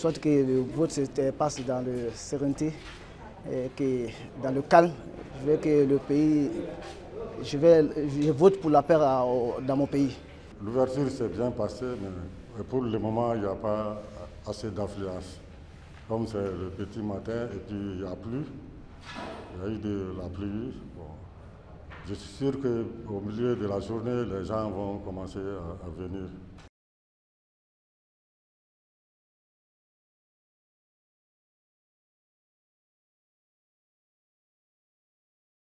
souhaite que le vote se passe dans la sérénité et que dans le calme. Je veux que le pays, je vote pour la paix dans mon pays. L'ouverture s'est bien passée, mais pour le moment, il n'y a pas assez d'affluence. Comme c'est le petit matin et puis il n'y a plu, il y a eu de la pluie. Bon. Je suis sûr qu'au milieu de la journée, les gens vont commencer à venir.